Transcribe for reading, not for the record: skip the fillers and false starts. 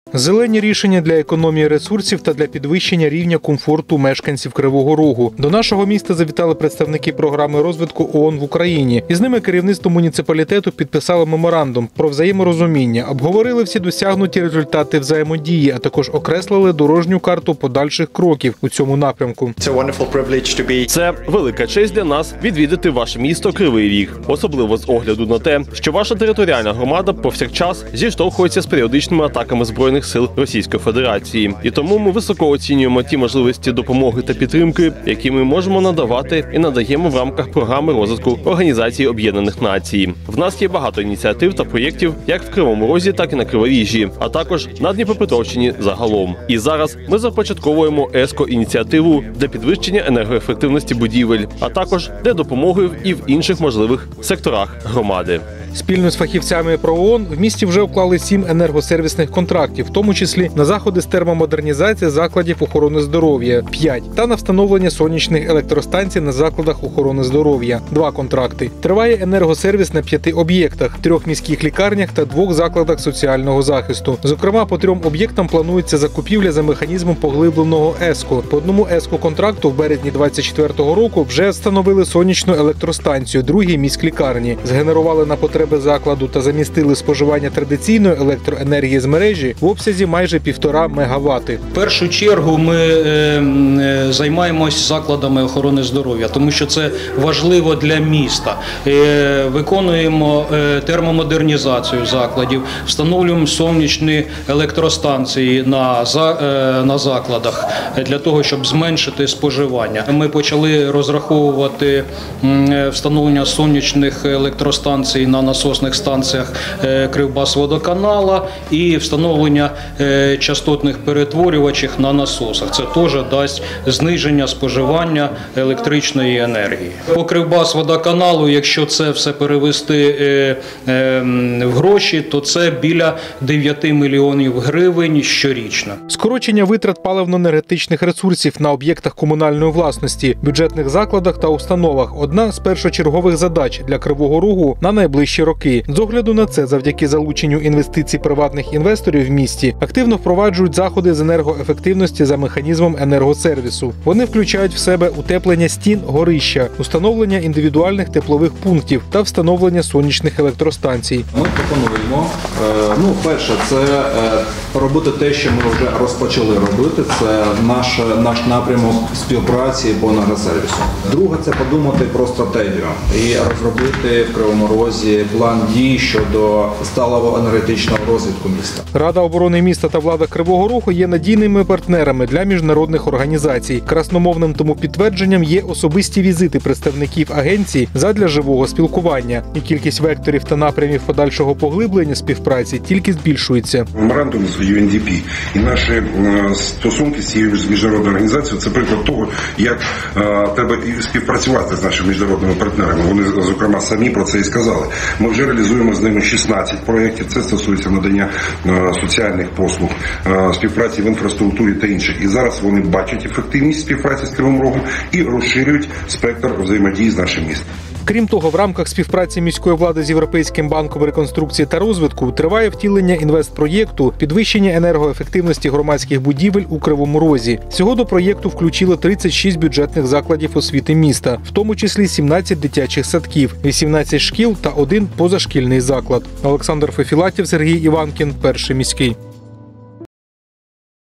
Зелені рішення для економії ресурсів та для підвищення рівня комфорту мешканців Кривого Рогу. До нашого міста завітали представники програми розвитку ООН в Україні. Із ними керівництво муніципалітету підписало меморандум про взаєморозуміння, обговорили всі досягнуті результати взаємодії, а також окреслили дорожню карту подальших кроків у цьому напрямку. Це велика честь для нас відвідати ваше місто Кривий Ріг, особливо з огляду на те, що ваша територіальна громада повсякчас зіштовхується з періодичними атаками збройних сил Російської Федерації. І тому ми високо оцінюємо ті можливості допомоги та підтримки, які ми можемо надавати і надаємо в рамках програми розвитку Організації Об'єднаних Націй. В нас є багато ініціатив та проєктів як в Кривому Розі, так і на Криворіжжі, а також на Дніпропетровщині загалом. І зараз ми започатковуємо ЕСКО-ініціативу для підвищення енергоефективності будівель, а також для допомоги і в інших можливих секторах громади. Спільно з фахівцями про ООН в місті вже уклали 7 енергосервісних контрактів, в тому числі на заходи з термомодернізації закладів охорони здоров'я – 5, та на встановлення сонячних електростанцій на закладах охорони здоров'я – 2 контракти. Триває енергосервіс на 5 об'єктах – 3 міських лікарнях та 2 закладах соціального захисту. Зокрема, по 3 об'єктам планується закупівля за механізмом поглибленого ЕСКО. По одному ЕСКО-контракту в березні 2024 року вже встановили сонячну електростанцію, другій міськлікарні, згенерували на потреби закладу та замістили споживання традиційної електроенергії з мережі в обсязі майже 1,5 МВт. В першу чергу ми займаємось закладами охорони здоров'я, тому що це важливо для міста. Виконуємо термомодернізацію закладів, встановлюємо сонячні електростанції на закладах для того, щоб зменшити споживання. Ми почали розраховувати встановлення сонячних електростанцій на насосних станціях Кривбасводоканала і встановлення частотних перетворювачів на насосах. Це теж дасть зниження споживання електричної енергії. По Кривбасводоканалу, якщо це все перевести в гроші, то це біля 9 мільйонів гривень щорічно. Скорочення витрат паливно-енергетичних ресурсів на об'єктах комунальної власності, бюджетних закладах та установах – одна з першочергових задач для Кривого Рогу на найближчі роки. З огляду на це, завдяки залученню інвестицій приватних інвесторів в місті, активно впроваджують заходи з енергоефективності за механізмом енергосервісу. Вони включають в себе утеплення стін, горища, установлення індивідуальних теплових пунктів та встановлення сонячних електростанцій. Ми пропонуємо, перше, це робити те, що ми вже розпочали робити. Це наш напрямок співпраці по енергосервісу. Друге, це подумати про стратегію і розробити в Кривому Розі план дій щодо сталого енергетичного розвитку міста. Рада оборони міста та влада Кривого Рогу є надійними партнерами для міжнародних організацій. Красномовним тому підтвердженням є особисті візити представників агенцій задля живого спілкування. І кількість векторів та напрямів подальшого поглиблення співпраці тільки збільшується. Меморандум з UNDP і наші стосунки з цією міжнародною організацією – це приклад того, як треба співпрацювати з нашими міжнародними партнерами. Вони, зокрема, самі про це і сказали. Ми вже реалізуємо з ними 16 проєктів. Це стосується надання соціальних послуг, співпраці в інфраструктурі та інших. І зараз вони бачать ефективність співпраці з Кривим Рогом і розширюють спектр взаємодії з нашим містом. Крім того, в рамках співпраці міської влади з Європейським банком реконструкції та розвитку триває втілення інвестпроєкту підвищення енергоефективності громадських будівель у Кривому Розі. Всього до проєкту включили 36 бюджетних закладів освіти міста, в тому числі 17 дитячих садків, 18 шкіл та 1 позашкільний заклад. Олександр Фефілатів, Сергій Іванкін, Перший міський.